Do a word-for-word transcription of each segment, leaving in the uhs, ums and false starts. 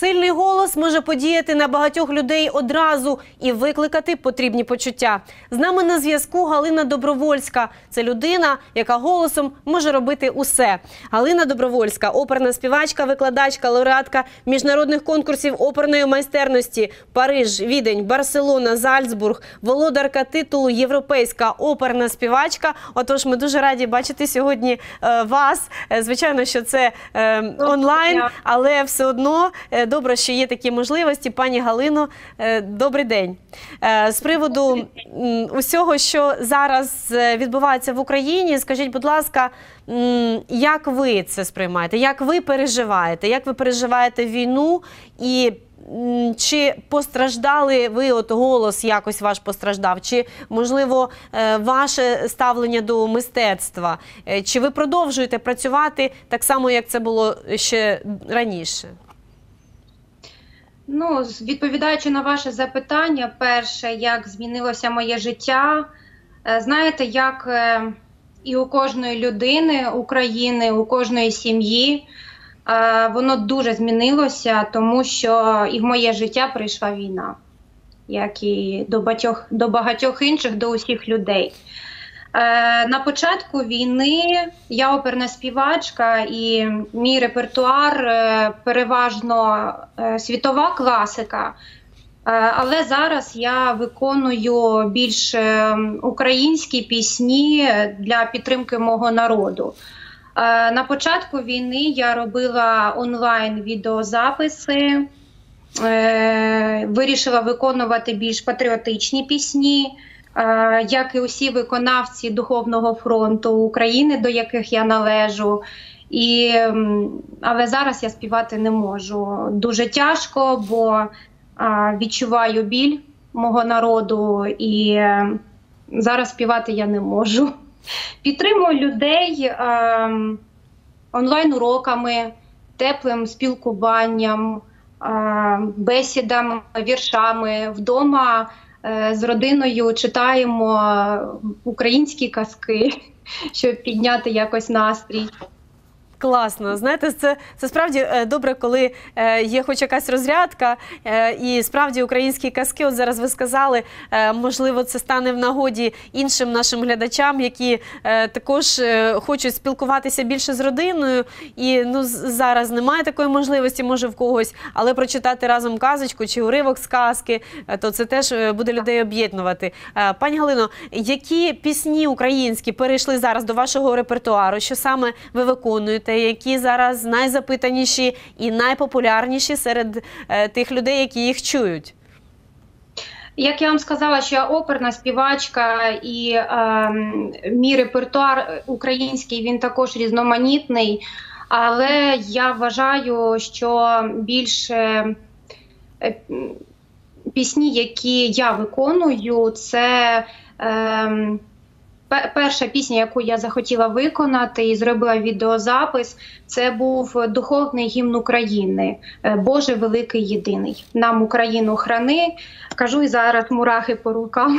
сильний голос може подіяти на багатьох людей одразу і викликати потрібні почуття. З нами на зв'язку Галина Добровольська. Це людина, яка голосом може робити усе. Галина Добровольська – оперна співачка, викладачка, лауреатка міжнародних конкурсів оперної майстерності Париж, Відень, Барселона, Зальцбург, володарка титулу «Європейська оперна співачка». Отож, ми дуже раді бачити сьогодні е, вас. Е, звичайно, що це е, онлайн, але все одно е, добре, що є такі можливості. Пані Галино, е, добрий день. Е, з приводу м, усього, що зараз відбувається в Україні, скажіть, будь ласка, м, як ви це сприймаєте? Як ви переживаєте? Як ви переживаєте війну? І чи постраждали ви, от голос якось ваш постраждав? Чи, можливо, ваше ставлення до мистецтва? Чи ви продовжуєте працювати так само, як це було ще раніше? Ну, відповідаючи на ваше запитання, перше, як змінилося моє життя, знаєте, як і у кожної людини, України, у кожної сім'ї, воно дуже змінилося, тому що і в моє життя прийшла війна, як і до багатьох, до багатьох інших, до усіх людей. На початку війни я оперна співачка, і мій репертуар переважно світова класика, але зараз я виконую більш українські пісні для підтримки мого народу. На початку війни я робила онлайн-відеозаписи, вирішила виконувати більш патріотичні пісні, як і усі виконавці Духовного фронту України, до яких я належу. І, але зараз я співати не можу. Дуже тяжко, бо відчуваю біль мого народу, і зараз співати я не можу. Підтримую людей е, онлайн-уроками, теплим спілкуванням, е, бесідами, віршами. Вдома е, з родиною читаємо українські казки, щоб підняти якось настрій. Класно. Знаєте, це, це справді добре, коли е, є хоч якась розрядка, е, і справді українські казки, от зараз ви сказали, е, можливо, це стане в нагоді іншим нашим глядачам, які е, також е, хочуть спілкуватися більше з родиною, і ну, зараз немає такої можливості, може в когось, але прочитати разом казочку чи уривок з казки, е, то це теж буде людей об'єднувати. Е, пані Галино, які пісні українські перейшли зараз до вашого репертуару, що саме ви виконуєте? Які зараз найзапитаніші і найпопулярніші серед е, тих людей, які їх чують? Як я вам сказала, що я оперна співачка, і е, мій репертуар український, він також різноманітний, але я вважаю, що більше е, пісні, які я виконую, це е, перша пісня, яку я захотіла виконати і зробила відеозапис, це був духовний гімн України «Боже великий єдиний». Нам Україну храни. Кажу і зараз мурахи по рукам,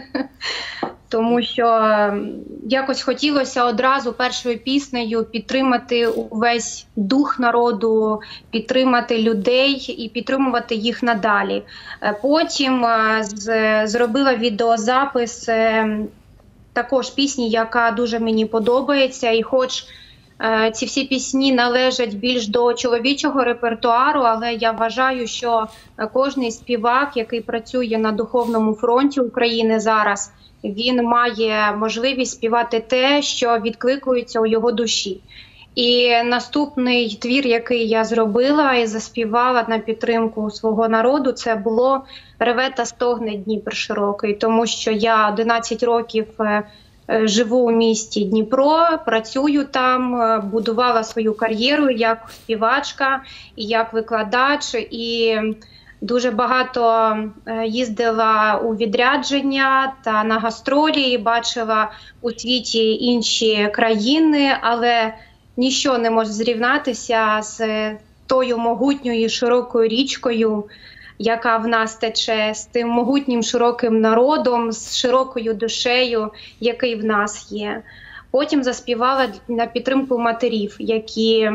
тому що якось хотілося одразу першою піснею підтримати увесь дух народу, підтримати людей і підтримувати їх надалі. Потім зробила відеозапис також пісні, яка дуже мені подобається, і хоч е, ці всі пісні належать більш до чоловічого репертуару, але я вважаю, що кожний співак, який працює на Духовному фронті України зараз, він має можливість співати те, що відкликується у його душі. І наступний твір, який я зробила і заспівала на підтримку свого народу, це було «Реве та стогне Дніпр широкий», тому що я одинадцять років живу у місті Дніпро, працюю там, будувала свою кар'єру як співачка і як викладач, і дуже багато їздила у відрядження та на гастролі, бачила у світі інші країни, але ніщо не може зрівнятися з тою могутньою широкою річкою, яка в нас тече, з тим могутнім широким народом, з широкою душею, який в нас є. Потім заспівала на підтримку матерів, які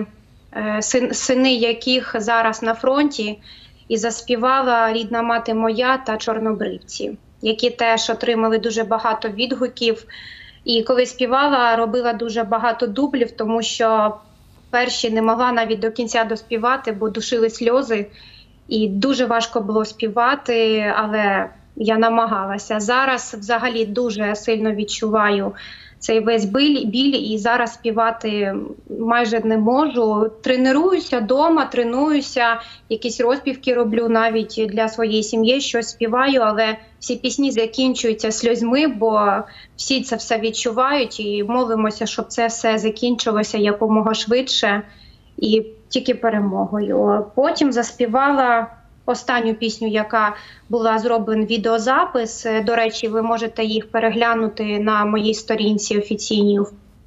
сини яких зараз на фронті, і заспівала «Рідна мати моя» та «Чорнобривці», які теж отримали дуже багато відгуків. І коли співала, робила дуже багато дублів, тому що перші не могла навіть до кінця доспівати, бо душили сльози. І дуже важко було співати, але я намагалася. Зараз взагалі дуже сильно відчуваю цей весь біль, біль, і зараз співати майже не можу. Тренуюся вдома, тренуюся, якісь розпівки роблю навіть для своєї сім'ї, щось співаю, але всі пісні закінчуються сльозьми, бо всі це все відчувають і молимося, щоб це все закінчилося якомога швидше і тільки перемогою. Потім заспівала останню пісню, яка була зроблен відеозапис. До речі, ви можете їх переглянути на моїй сторінці офіційній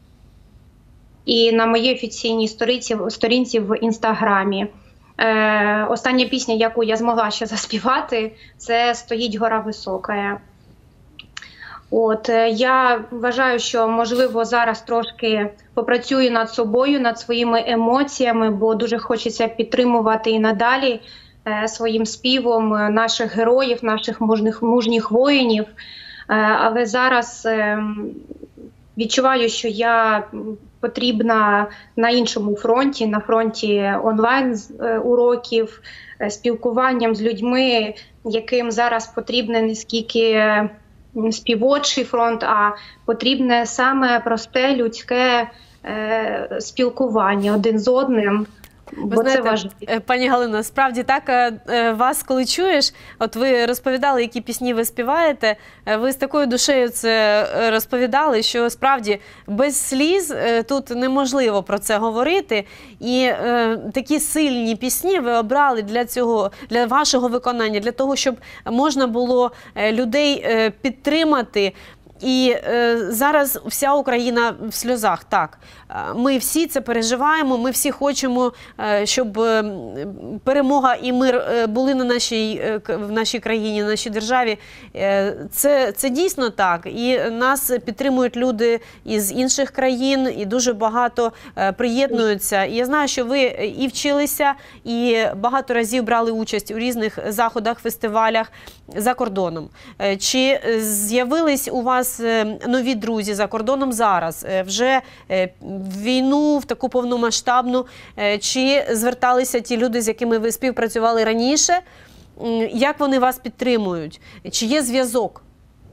і на моїй офіційній сторінці, сторінці в Інстаграмі. Е, остання пісня, яку я змогла ще заспівати, це «Стоїть гора висока». От, я вважаю, що, можливо, зараз трошки попрацюю над собою, над своїми емоціями, бо дуже хочеться підтримувати і надалі е, своїм співом наших героїв, наших мужніх, мужніх воїнів. Е, але зараз е, відчуваю, що я потрібна на іншому фронті, на фронті онлайн-уроків, е, спілкуванням з людьми, яким зараз потрібне не скільки співочий фронт, а потрібне саме просте людське е, спілкування один з одним. Ви знаєте, пані Галино, справді так, вас коли чуєш, от ви розповідали, які пісні ви співаєте, ви з такою душею це розповідали, що справді без сліз тут неможливо про це говорити. І е, такі сильні пісні ви обрали для цього, для вашого виконання, для того, щоб можна було людей підтримати. І е, зараз вся Україна в сльозах, так. Ми всі це переживаємо, ми всі хочемо, е, щоб е, перемога і мир е, були на нашій, е, в нашій країні, на нашій державі. Е, це, це дійсно так. І нас підтримують люди із інших країн, і дуже багато е, приєднуються. І я знаю, що ви і вчилися, і багато разів брали участь у різних заходах, фестивалях за кордоном. Е, чи з'явились у вас нові друзі за кордоном зараз, вже в війну, в таку повномасштабну, чи зверталися ті люди, з якими ви співпрацювали раніше? Як вони вас підтримують? Чи є зв'язок?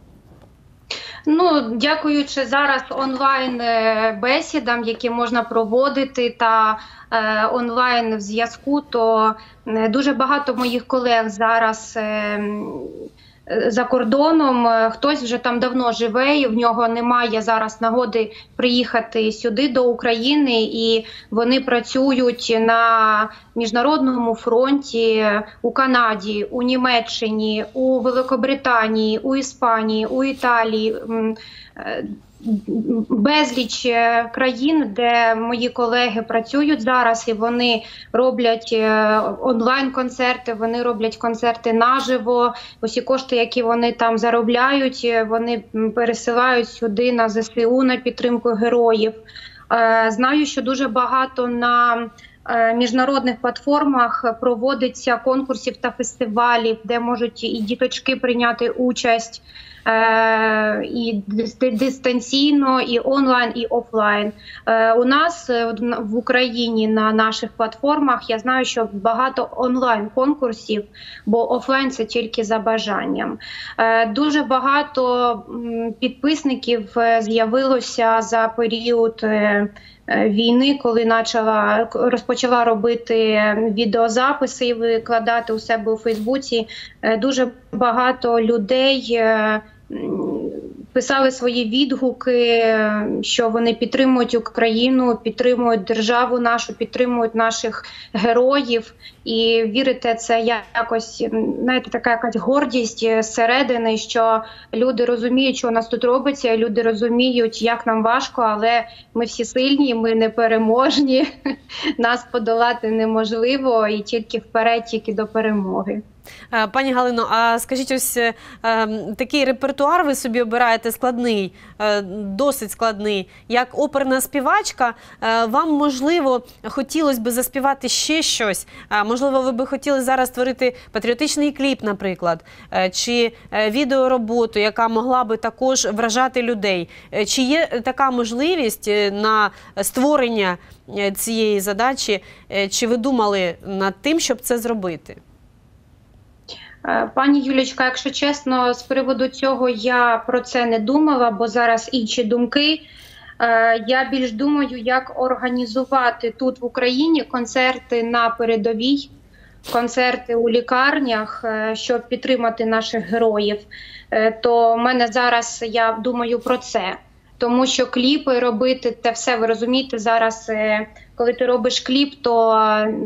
Ну, дякуючи зараз онлайн-бесідам, які можна проводити, та е, онлайн зв'язку, то дуже багато моїх колег зараз е, за кордоном, хтось вже там давно живе, і в нього немає зараз нагоди приїхати сюди, до України, і вони працюють на міжнародному фронті у Канаді, у Німеччині, у Великобританії, у Іспанії, у Італії. Безліч країн, де мої колеги працюють зараз, і вони роблять онлайн-концерти, вони роблять концерти наживо. Усі кошти, які вони там заробляють, вони пересилають сюди на зе се у, на підтримку героїв. Знаю, що дуже багато на міжнародних платформах проводиться конкурсів та фестивалів, де можуть і діточки прийняти участь, і дистанційно, і онлайн, і офлайн. У нас в Україні на наших платформах, я знаю, що багато онлайн-конкурсів, бо офлайн – це тільки за бажанням. Дуже багато підписників з'явилося за період війни, коли почала, розпочала робити відеозаписи і викладати у себе у Фейсбуці. Дуже багато людей писали свої відгуки, що вони підтримують Україну, підтримують державу нашу, підтримують наших героїв. І вірите, це якось, знаєте, така якась гордість зсередини, що люди розуміють, що у нас тут робиться, люди розуміють, як нам важко, але ми всі сильні, ми непереможні, нас подолати неможливо, і тільки вперед, тільки до перемоги. Е, Пані Галино, а скажіть, ось е, такий репертуар ви собі обираєте складний, е, досить складний, як оперна співачка. Е, вам, можливо, хотілося б заспівати ще щось? Е, можливо, ви б хотіли зараз створити патріотичний кліп, наприклад, е, чи е, відеороботу, яка могла би також вражати людей. Е, чи є така можливість е, на створення е, цієї задачі? Е, чи ви думали над тим, щоб це зробити? Пані Юлічка, якщо чесно, з приводу цього я про це не думала, бо зараз інші думки. Я більш думаю, як організувати тут в Україні концерти на передовій, концерти у лікарнях, щоб підтримати наших героїв. То в мене зараз, я думаю про це. Тому що кліпи робити, те все, ви розумієте, зараз, коли ти робиш кліп, то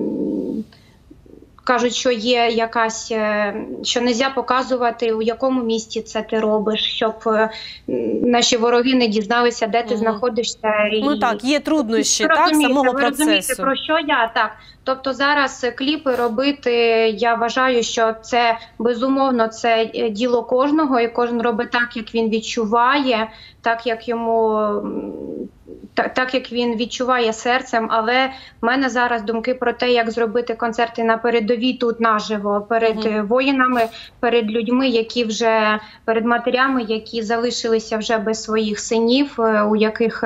кажуть, що є якась, що не можна показувати, у якому місті це ти робиш, щоб наші вороги не дізналися, де ти mm. знаходишся. Ну і... так, є труднощі, так, самого ви процесу. Розумієте, про що я? Так. Тобто зараз кліпи робити, я вважаю, що це, безумовно, це діло кожного, і кожен робить так, як він відчуває, так, як йому... Так, так, як він відчуває серцем, але в мене зараз думки про те, як зробити концерти на передовій тут наживо, перед mm-hmm. воїнами, перед людьми, які вже, перед матерями, які залишилися вже без своїх синів, у яких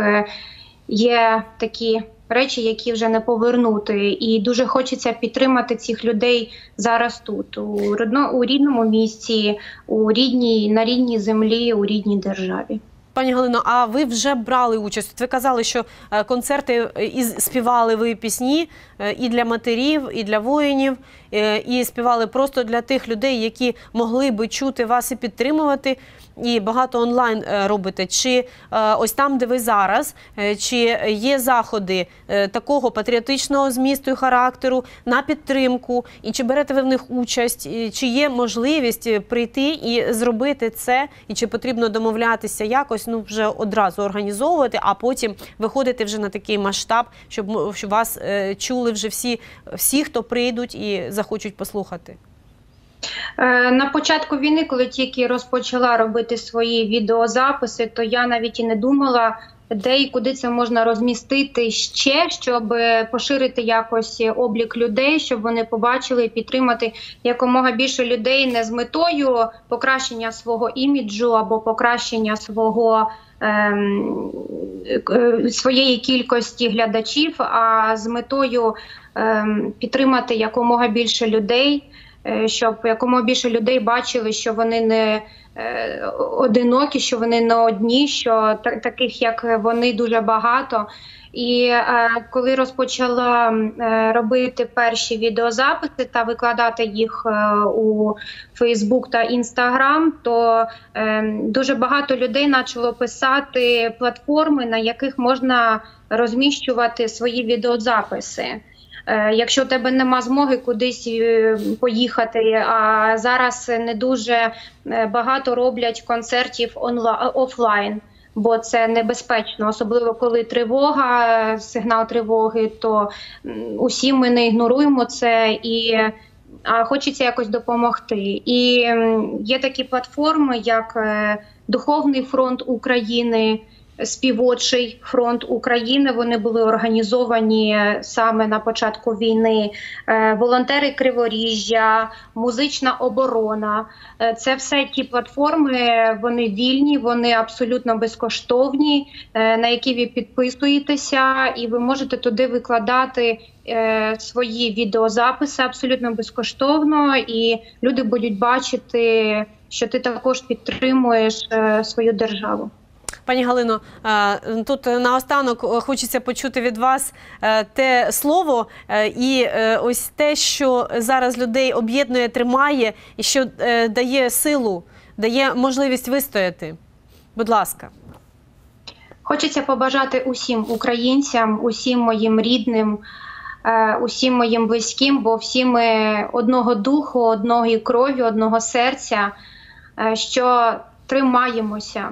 є такі речі, які вже не повернути. І дуже хочеться підтримати цих людей зараз тут, у, родно, у рідному місці, у рідній, на рідній землі, у рідній державі. Пані Галино, а ви вже брали участь? Ви казали, що концерти, і співали ви пісні і для матерів, і для воїнів, і співали просто для тих людей, які могли би чути вас і підтримувати, і багато онлайн робите. Чи ось там, де ви зараз, чи є заходи такого патріотичного змісту і характеру на підтримку, і чи берете ви в них участь, і чи є можливість прийти і зробити це, і чи потрібно домовлятися якось, ну вже одразу організовувати, а потім виходити вже на такий масштаб, щоб, щоб вас е, чули вже всі, всі, хто прийдуть і захочуть послухати? На початку війни, коли тільки розпочала робити свої відеозаписи, то я навіть і не думала, де і куди це можна розмістити ще, щоб поширити якось облік людей, щоб вони побачили і підтримати якомога більше людей не з метою покращення свого іміджу або покращення свого, ем, своєї кількості глядачів, а з метою ем, підтримати якомога більше людей, щоб якомога більше людей бачили, що вони не е, одинокі, що вони не одні, що так, таких, як вони, дуже багато. І е, коли розпочала е, робити перші відеозаписи та викладати їх е, у Фейсбук та Інстаграм, то е, дуже багато людей почало писати платформи, на яких можна розміщувати свої відеозаписи. Якщо у тебе нема змоги кудись поїхати, а зараз не дуже багато роблять концертів онлайн, офлайн, бо це небезпечно, особливо коли тривога, сигнал тривоги, то усі ми не ігноруємо це і а хочеться якось допомогти. І є такі платформи, як Духовний фронт України, Співочий фронт України, вони були організовані саме на початку війни, волонтери Криворіжжя, музична оборона. Це все ті платформи, вони вільні, вони абсолютно безкоштовні, на які ви підписуєтеся, і ви можете туди викладати свої відеозаписи абсолютно безкоштовно, і люди будуть бачити, що ти також підтримуєш свою державу. Пані Галино, тут наостанок хочеться почути від вас те слово і ось те, що зараз людей об'єднує, тримає і що дає силу, дає можливість вистояти. Будь ласка. Хочеться побажати усім українцям, усім моїм рідним, усім моїм близьким, бо всі ми одного духу, одної крові, одного серця, що тримаємося,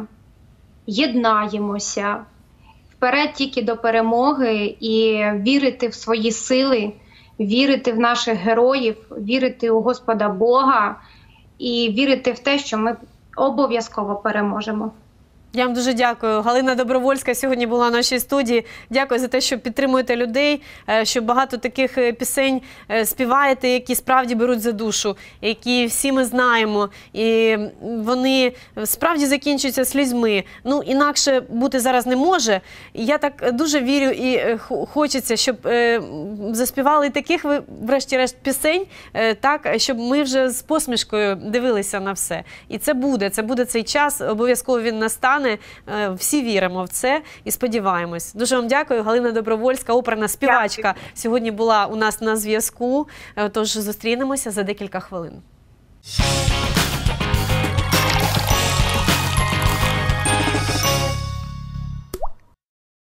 єднаємося, вперед тільки до перемоги і вірити в свої сили, вірити в наших героїв, вірити у Господа Бога і вірити в те, що ми обов'язково переможемо. Я вам дуже дякую. Галина Добровольська сьогодні була в нашій студії. Дякую за те, що підтримуєте людей, що багато таких пісень співаєте, які справді беруть за душу, які всі ми знаємо. І вони справді закінчуються слізьми. Ну, інакше бути зараз не може. Я так дуже вірю і хочеться, щоб заспівали таких, врешті-решт, пісень, так, щоб ми вже з посмішкою дивилися на все. І це буде, це буде цей час, обов'язково він настане. Всі віримо в це і сподіваємось. Дуже вам дякую. Галина Добровольська, оперна співачка, дякую. Сьогодні була у нас на зв'язку. Тож зустрінемося за декілька хвилин.